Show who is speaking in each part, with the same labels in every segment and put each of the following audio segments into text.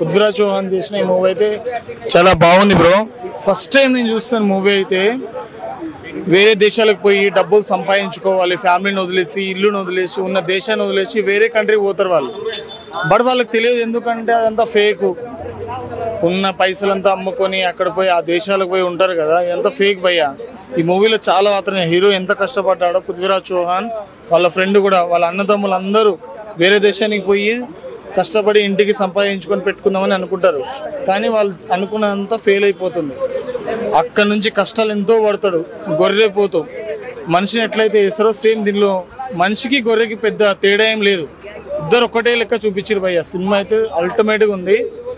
Speaker 1: పృథ్వీరాజ్ చౌహాన్ చేసిన ఈ మూవీ అయితే చాలా బాగుంది బ్రో. ఫస్ట్ టైం నేను చూస్తాను మూవీ అయితే. వేరే దేశాలకు పోయి డబ్బులు సంపాదించుకోవాలి, ఫ్యామిలీని వదిలేసి, ఇల్లుని వదిలేసి, ఉన్న దేశాన్ని వదిలేసి వేరే కంట్రీకి పోతారు వాళ్ళు. బట్ వాళ్ళకి తెలియదు, ఎందుకంటే అదంతా ఫేక్. ఉన్న పైసలంతా అమ్ముకొని అక్కడ పోయి ఆ దేశాలకు పోయి ఉంటారు కదా, ఎంత ఫేక్ భయ్యా. ఈ మూవీలో చాలా మాత్రం హీరో ఎంత కష్టపడ్డాడో పృథ్వీరాజ్ చౌహాన్, వాళ్ళ ఫ్రెండ్ కూడా, వాళ్ళ అన్నదమ్ములు అందరూ వేరే దేశానికి పోయి కష్టపడి ఇంటికి సంపాదించుకొని పెట్టుకుందామని అనుకుంటారు. కానీ వాళ్ళు అనుకున్నంత ఫెయిల్ అయిపోతుంది. అక్కడ నుంచి కష్టాలు ఎంతో పడతాడు. గొర్రెపోతూ మనిషిని ఎట్లయితే వేస్తారో సేమ్ దీనిలో మనిషికి గొర్రెకి పెద్ద తేడా ఏం లేదు. ఇద్దరు ఒక్కటే లెక్క చూపించారు భయ్య. సినిమా అయితే అల్టిమేట్గా ఉంది.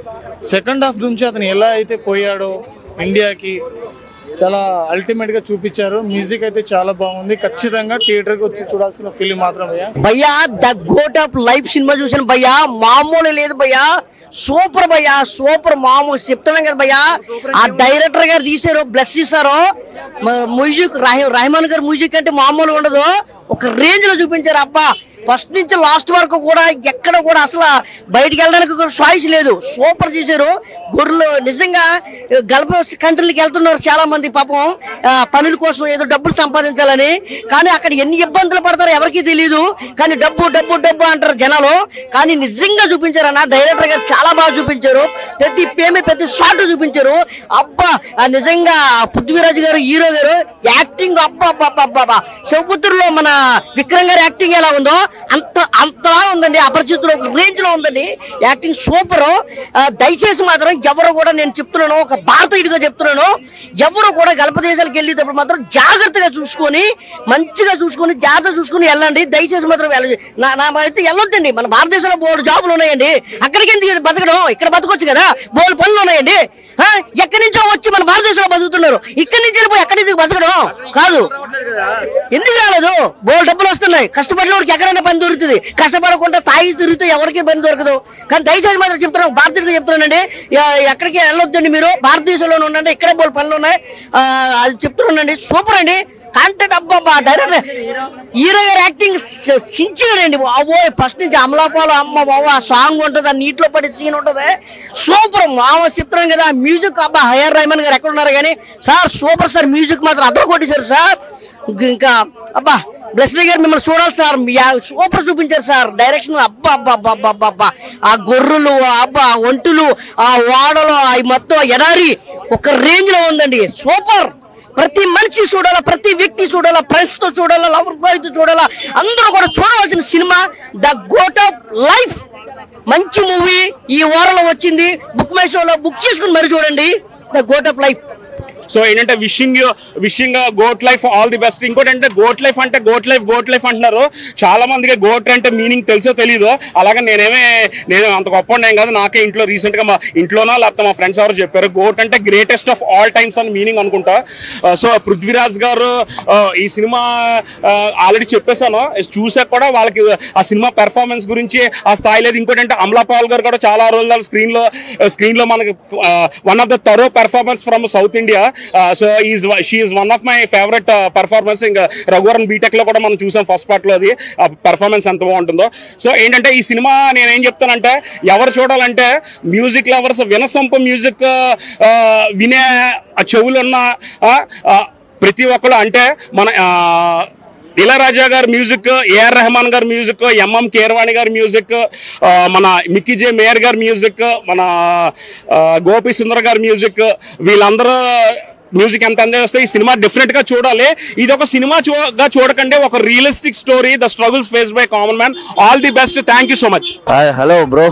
Speaker 1: సెకండ్ హాఫ్ నుంచి అతను ఎలా అయితే పోయాడో ఇండియాకి చాలా అల్టిమేట్గా చూపించారు. మ్యూజిక్ అయితే చాలా బాగుంది. ఖచ్చితంగా థియేటర్కి వచ్చి చూడాల్సిన ఫిలిం మాత్రం
Speaker 2: భయ్యా. ద గోట్ ఆఫ్ లైఫ్ సినిమా చూసాను భయ్యా, మామూలు లేదు భయ్యా. సూపర్ భయ్యా, సూపర్. మామూలు చెప్తున్నాం కదా భయ్యా. ఆ డైరెక్టర్ గారు తీసారు, బ్లెస్ చేశారు. మ్యూజిక్ రెహమాన్ గారు మ్యూజిక్ అంటే మామూలు ఉండదు, ఒక రేంజ్ లో చూపించారు. అబ్బా, ఫస్ట్ నుంచి లాస్ట్ వరకు కూడా ఎక్కడ కూడా అసలు బయటికి వెళ్ళడానికి చాయిస్ లేదు. సూపర్ చేశారు. గొర్రెలు నిజంగా గల్ఫ్ కంట్రీలకు వెళ్తున్నారు చాలా మంది పాపం, పనుల కోసం ఏదో డబ్బులు సంపాదించాలని. కానీ అక్కడ ఎన్ని ఇబ్బందులు పడతారో ఎవరికీ తెలియదు. కానీ డబ్బు డబ్బు డబ్బు అంటారు జనాలు. కానీ నిజంగా చూపించారు అన్న, డైరెక్టర్ గారు చాలా బాగా చూపించారు. ప్రతి ప్రతి షాట్ చూపించారు. అబ్బా, నిజంగా పృథ్వీరాజ్ గారు హీరో గారు యాక్టింగ్ అబ్బా అబ్బా అబ్బా. శివపుత్రులో మన విక్రమ్ గారి యాక్టింగ్ ఎలా ఉందో అంతలా ఉందండి. అపరిచితులు ఒక రేంజ్ లో ఉందండి యాక్టింగ్, సూపర్. దయచేసి మాత్రం ఎవరు కూడా, నేను చెప్తున్నాను, ఒక భారతీయుడిగా చెప్తున్నాను, ఎవరు కూడా గల్ఫ్ దేశాలకు వెళ్ళేటప్పుడు మాత్రం జాగ్రత్తగా చూసుకొని, మంచిగా చూసుకొని, జాగ్రత్త చూసుకుని వెళ్ళండి. దయచేసి మాత్రం అయితే వెళ్ళొద్దండి. మన భారతదేశంలో బోర్డు జాబులు ఉన్నాయండి, అక్కడికి ఎందుకు బతకడం, ఇక్కడ బతకొచ్చు కదా. బోర్డు పనులు ఉన్నాయండి. ఎక్కడి నుంచో వచ్చి మన భారతదేశంలో బతుకుతున్నారు, ఇక్కడి నుంచి వెళ్ళిపోయి ఎక్కడి నుంచి బతకడం కాదు. ఎందుకు రాలేదు? బోర్డు డబ్బులు వస్తున్నాయి, కష్టపడిన వాడికి ఎక్కడైనా పని దొరుకుతుంది. కష్టపడకుండా తాగి తిరిగితే ఎవరికి పని దొరకదు. కానీ దయచేసి మాత్రం చెప్తున్నాను, భారతీయుడిగా చెప్తున్నానండి, ఎక్కడికి వెళ్ళొద్దండి. మీరు భారతదేశంలోనే ఉండండి, ఇక్కడే బోల్ పనులు ఉన్నాయి. అది చెప్తున్నానండి. సూపర్ అండి. కాంటెంట్ అబ్బా, డైరెక్టర్ హీరో గారు యాక్టింగ్ సించారండి. అవో ఫస్ట్ నుంచి అమలాపాలు అమ్మ బాబు, ఆ సాంగ్ ఉంటుంది, ఆ నీటిలో పడే సీన్ ఉంటుంది, సూపర్. మామూలు చెప్తున్నాను కదా. మ్యూజిక్ అబ్బా, హయర్ రెహమాన్ గారు ఎక్కడ ఉన్నారు కానీ సార్, సూపర్ సార్. మ్యూజిక్ మాత్రం అద్దరు కొట్టేశారు సార్. ఇంకా అబ్బా, బ్లెస్లీ గారు మిమ్మల్ని చూడాలి సార్, సూపర్ చూపించారు సార్. డైరెక్షన్ అబ్బా అబ్బా అబ్బా అబ్బా అబ్బా. ఆ గొర్రెలు అబ్బా, ఒంటులు, ఆ వాడలు, అవి మొత్తం ఎడారి ఒక రేంజ్ లో ఉందండి. సూపర్. ప్రతి మనిషి చూడాలా, ప్రతి వ్యక్తి చూడాలా, ఫ్రెండ్స్ తో చూడాలా, లవర్ బాయ్ తో చూడాలా, అందరూ కూడా చూడవలసిన సినిమా ద గోట్ ఆఫ్ లైఫ్. మంచి మూవీ ఈ వారంలో వచ్చింది. బుక్ మై షోలో బుక్ చేసుకుని మరి చూడండి the Goat of Life.
Speaker 3: So ఏంటంటే wishing Goat Life all the best. ఇంకోటి అంటే గోట్ లైఫ్ అంటే గోట్ లైఫ్ అంటున్నారు. చాలా మందికి గోట్ అంటే మీనింగ్ తెలుసో తెలీదు. అలాగే నేను అంత గొప్ప ఏం కాదు. నాకే ఇంట్లో రీసెంట్ గా మా ఇంట్లోనో లేకపోతే మా ఫ్రెండ్స్ ఎవరు చెప్పారు, గోట్ అంటే గ్రేటెస్ట్ ఆఫ్ ఆల్ టైమ్స్ అని మీనింగ్ అనుకుంటా. సో పృథ్వీరాజ్ గారు ఈ సినిమా ఆల్రెడీ చెప్పేశాను, చూసాక కూడా వాళ్ళకి ఆ సినిమా పెర్ఫార్మెన్స్ గురించి ఆ స్థాయి లేదు. ఇంకోటి అంటే అమలా పాల్ గారు కూడా చాలా రోజులు స్క్రీన్ లో మనకి one of the thorough performance from South India. So she is one of my favourite performance. ఇంకా రఘువరన్ బీటెక్ లో కూడా మనం చూసాం ఫస్ట్ పార్ట్ లో, అది పర్ఫార్మెన్స్ ఎంత బాగుంటుందో. సో ఏంటంటే ఈ సినిమా నేనేం చెప్తానంటే, ఎవరు చూడాలంటే మ్యూజిక్ లవర్స్, వినసొంపు మ్యూజిక్ వినే చెవులున్న ప్రతి ఒక్కరు, అంటే మన ఇళయరాజా గారి మ్యూజిక్, ఏఆర్ రెహమాన్ గారి మ్యూజిక్, ఎంఎం కీరవాణి గారి మ్యూజిక్, మన మిక్కీ జే మేయర్ గారి మ్యూజిక్, మన గోపి సుందర్ గారి మ్యూజిక్, వీళ్ళందరూ మ్యూజిక్ ఎంత ఎంజాయ్ చేస్తే ఈ సినిమా డెఫినెట్ గా చూడాలి. ఇది ఒక సినిమా చూడకండి, ఒక realistic story, the struggles face by common man. All the best. Thank you so much.
Speaker 4: Hello bro.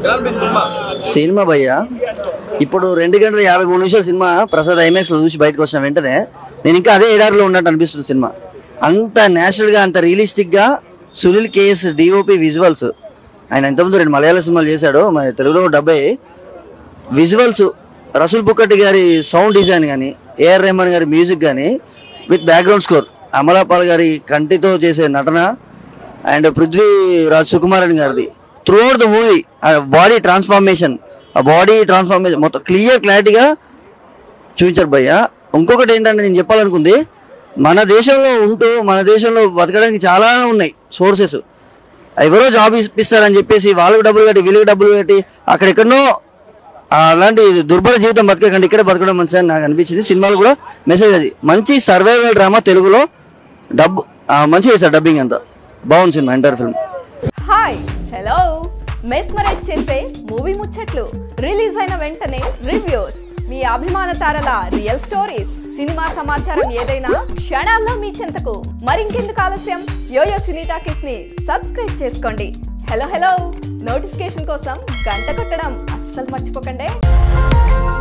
Speaker 4: సినిమా భయ్యా ఇప్పుడు 2 గంటల 53 నిమిషాల సినిమా ప్రసాద్ ఐమాక్స్ లో చూసి బయటకు వచ్చిన వెంటనే నేను ఇంకా అదే ఎడారిలో ఉన్నట్టు అనిపిస్తుంది. సినిమా అంత నేచురల్ గా, అంత రియలిస్టిక్ గా. సునీల్ కేఎస్ డిఓపి విజువల్స్, ఆయన ఇంతకుముందు 2 మలయాళ సినిమాలు చేశాడు, మన తెలుగులో డబ్బై. విజువల్స్, రసూల్ పుక్కటి గారి సౌండ్ డిజైన్ కానీ, ఏఆర్ రెహమాన్ గారి మ్యూజిక్ కానీ, విత్ బ్యాక్గ్రౌండ్ స్కోర్, అమలాపాల్ గారి కంటితో చేసే నటన, అండ్ పృథ్వీరాజ్ సుకుమారన్ గారిది throughout the movie. Body transformation మొత్తం క్లియర్గా చూపించారు భయ్య. ఇంకొకటి ఏంటంటే నేను చెప్పాలనుకుంది, మన దేశంలో ఉంటూ మన దేశంలో బతకడానికి చాలా ఉన్నాయి సోర్సెస్. ఎవరో జాబ్ ఇప్పిస్తారని చెప్పేసి వాళ్ళకి డబ్బులు కట్టి వీళ్ళకి డబ్బులు కట్టి అక్కడెక్కడో అలాంటి దుర్భర జీవితం బతకకండి, ఇక్కడే బతకడం మంచిదని నాకు అనిపించింది. సినిమాలో కూడా మెసేజ్ అది, మంచి సర్వైవల్ డ్రామా, తెలుగులో మంచిగా చేశారు డబ్బింగ్ అంతా బాగుంది సినిమా entire film.
Speaker 5: Hi hello mesmerise చేసే మూవీ ముచ్చట్లు, రిలీజ్ అయిన వెంటనే రివ్యూస్, మీ అభిమాన తారల రియల్ స్టోరీస్, సినిమా సమాచారం ఏదైనా క్షణాల్లో మీ చెంతకు. మరింకెందుకు ఆలస్యం, యోయో సినీ టాకీస్ ని సబ్స్క్రైబ్ చేసుకోండి. హలో నోటిఫికేషన్ కోసం గంట కొట్టడం అస్సలు మర్చిపోకండి.